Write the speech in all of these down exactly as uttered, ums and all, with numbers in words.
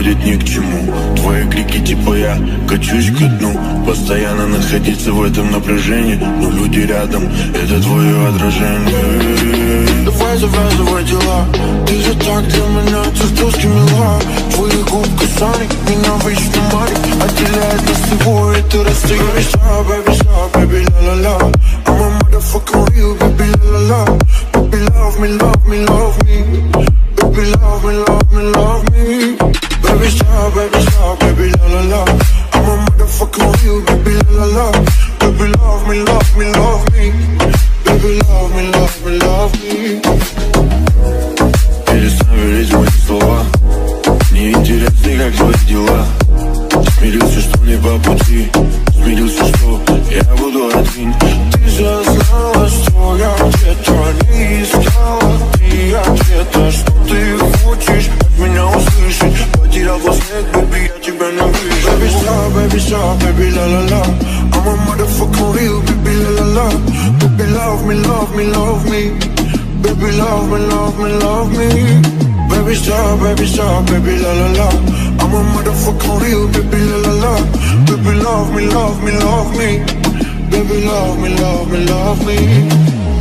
будет ни к чему. Твои крики типа я качусь ко дну. Постоянно находиться в этом напряжении, но люди рядом, это твое отражение. Давай завязывай дела, ты же так для меня чертовски мила. Твои губ касаний меня вечно манит, отделяет нас всего это расстояние. Baby stop, baby stop, baby la la la. I'm a motherfucking real, baby la la la. Baby love me, love me, love me. Baby love me, love me, love me. Baby stop, baby stop, baby la la la. I'm a motherfucking real, baby la la la. Baby love me, love me, love me. Baby love me, love me, love me. Перестань верить в мои слова. Мне интересно, как твои дела. Смирился, что не по пути. Смирился, что я буду один. Ты же знала, что я где-то не искала. Ты ответа, что ты хочешь от меня услышать. Потерял во снег, baby, я тебя не вижу. Baby stop, baby stop, baby la la la. I'm a motherfucking real, baby la la la. Baby love me, love me, love me. Baby love me, love me, love me. Baby stop, baby stop, baby la la la. I'm a motherfucking real, baby la la la. Baby love me, love me, love me. Baby love me, love me, love me.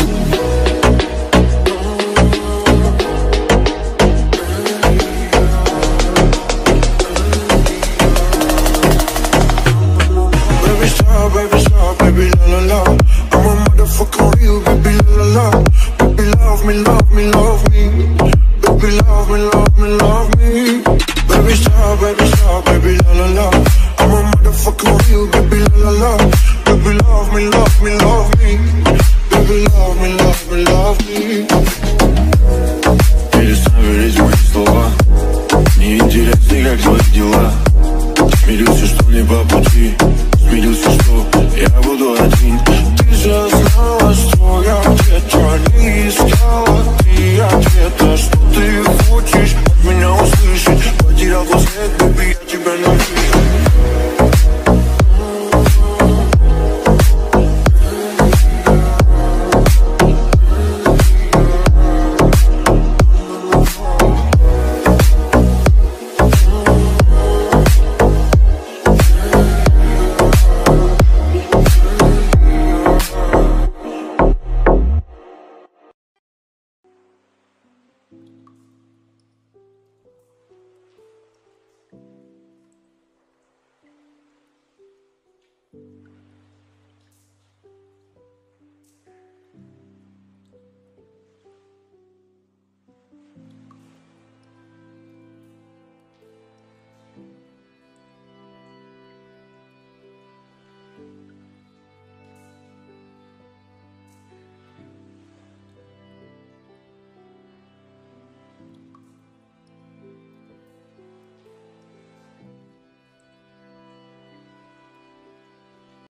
Baby stop, baby la la la. I'm a motherfucking real, baby la la la. Baby love me, love me, love me. Baby love me, love me, love me. Baby stop, baby stop, baby la la la. I'm a motherfucking real, baby la la la. Baby love me, love me, love me. Baby love me, love me, love me. Перестань верить в мои слова. Мне интересно, как твои дела. Смирился, что не по пути. Смирился, что